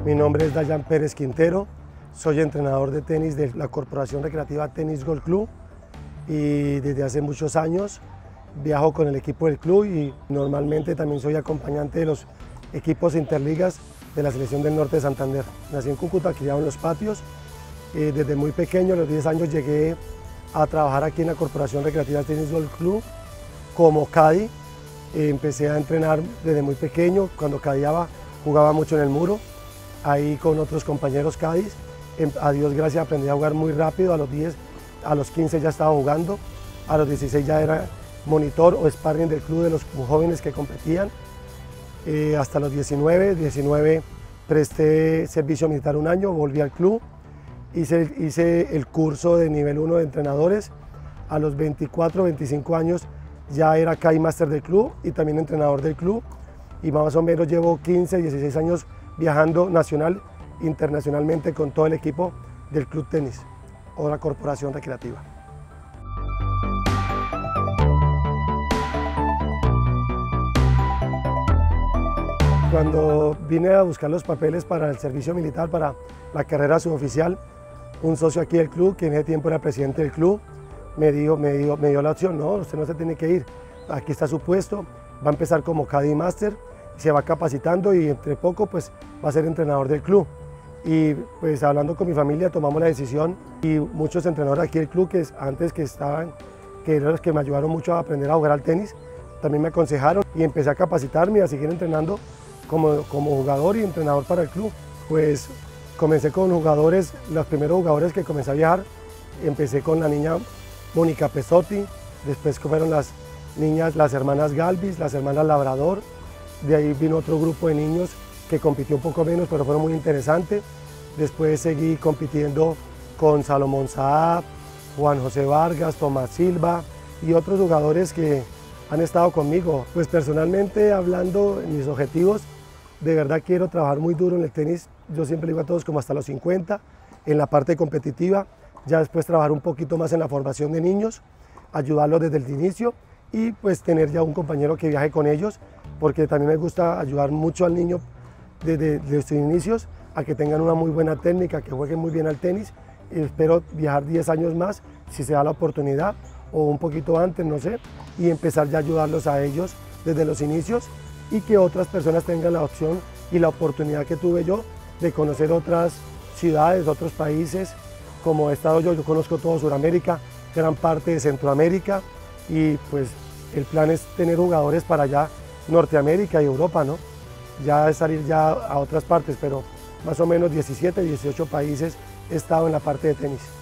Mi nombre es Dayan Pérez Quintero, soy entrenador de tenis de la Corporación Recreativa Tenis Golf Club y desde hace muchos años viajo con el equipo del club y normalmente también soy acompañante de los equipos interligas de la Selección del Norte de Santander. Nací en Cúcuta, criado en los patios. Desde muy pequeño, a los 10 años, llegué a trabajar aquí en la Corporación Recreativa Tenis Golf Club como caddy. Empecé a entrenar desde muy pequeño, cuando caddyaba jugaba mucho en el muro, ahí con otros compañeros caddies. A Dios gracias aprendí a jugar muy rápido, a los 15 ya estaba jugando, a los 16 ya era monitor o sparring del club de los jóvenes que competían. Hasta los 19 presté servicio militar un año, volví al club, hice el curso de nivel 1 de entrenadores. A los 24, 25 años ya era CAI Master del club y también entrenador del club, y más o menos llevo 15, 16 años viajando nacional, internacionalmente con todo el equipo del Club Tenis o la Corporación Recreativa. Cuando vine a buscar los papeles para el servicio militar, para la carrera suboficial, un socio aquí del club, que en ese tiempo era presidente del club, me dio la opción: no, usted no se tiene que ir, aquí está su puesto, va a empezar como Caddy Master, se va capacitando y entre poco pues va a ser entrenador del club. Y pues hablando con mi familia tomamos la decisión, y muchos entrenadores aquí del club que antes que eran los que me ayudaron mucho a aprender a jugar al tenis, también me aconsejaron y empecé a capacitarme y a seguir entrenando como jugador y entrenador para el club. Pues comencé con jugadores, los primeros jugadores que comencé a viajar, empecé con la niña Mónica Pesotti, después fueron las niñas, las hermanas Galvis, las hermanas Labrador, de ahí vino otro grupo de niños que compitió un poco menos, pero fueron muy interesantes. Después seguí compitiendo con Salomón Saab, Juan José Vargas, Tomás Silva y otros jugadores que han estado conmigo. Pues personalmente hablando, en mis objetivos, de verdad quiero trabajar muy duro en el tenis. Yo siempre digo a todos como hasta los 50, en la parte competitiva, ya después trabajar un poquito más en la formación de niños, ayudarlos desde el inicio y pues tener ya un compañero que viaje con ellos, porque también me gusta ayudar mucho al niño desde sus inicios a que tengan una muy buena técnica, que jueguen muy bien al tenis, y espero viajar 10 años más, si se da la oportunidad, o un poquito antes, no sé, y empezar ya a ayudarlos a ellos desde los inicios, y que otras personas tengan la opción y la oportunidad que tuve yo de conocer otras ciudades, otros países, como he estado yo conozco todo Sudamérica, gran parte de Centroamérica, y pues el plan es tener jugadores para allá, Norteamérica y Europa, ¿no? Ya es salir ya a otras partes, pero más o menos 17, 18 países he estado en la parte de tenis.